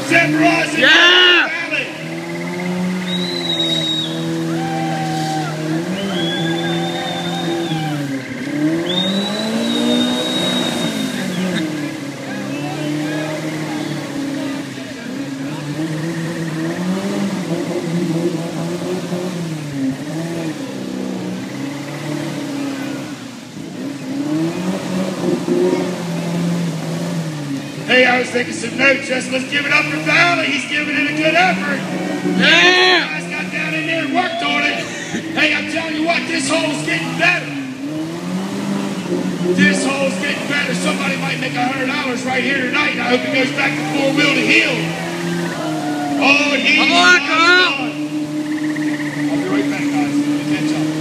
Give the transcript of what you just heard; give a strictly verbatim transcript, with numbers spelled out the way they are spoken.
Samurai. Yeah! Hey, I was taking some notes. Just let's give it up for Valley. He's giving it a good effort. Yeah! Guys got down in there and worked on it. Hey, I'm telling you what, this hole's getting better. This hole's getting better. Somebody might make a hundred dollars right here tonight. And I hope it goes back to four wheel to heel. Oh, he's Come on, Carl! I'll be right back, guys. Let me catch up.